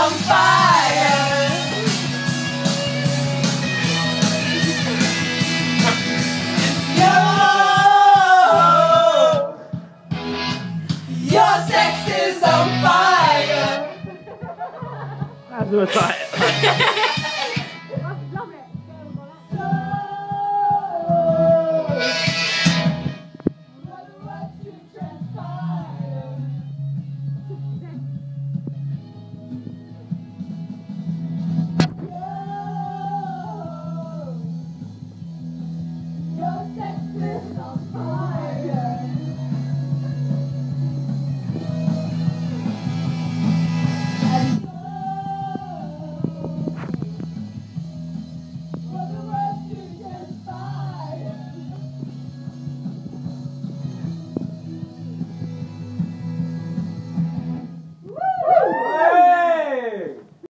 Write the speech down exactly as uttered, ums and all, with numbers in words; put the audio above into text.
on fire. Yo, your sex is on fire. That's what I thought.